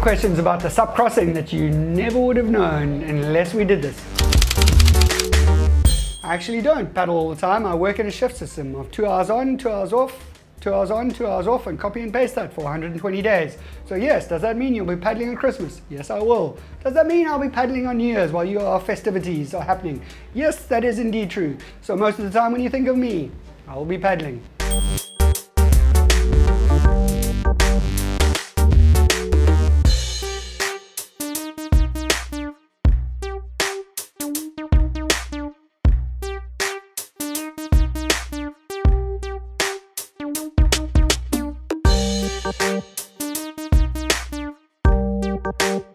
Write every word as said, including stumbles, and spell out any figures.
questions about the Sup Crossing that you never would have known unless we did this. I actually don't paddle all the time. I work in a shift system of two hours on, two hours off, two hours on, two hours off, and copy and paste that for one hundred twenty days. So yes, does that mean you'll be paddling on Christmas? Yes, I will. Does that mean I'll be paddling on New Year's while your festivities are happening? Yes, that is indeed true. So most of the time when you think of me, I will be paddling. Thank you.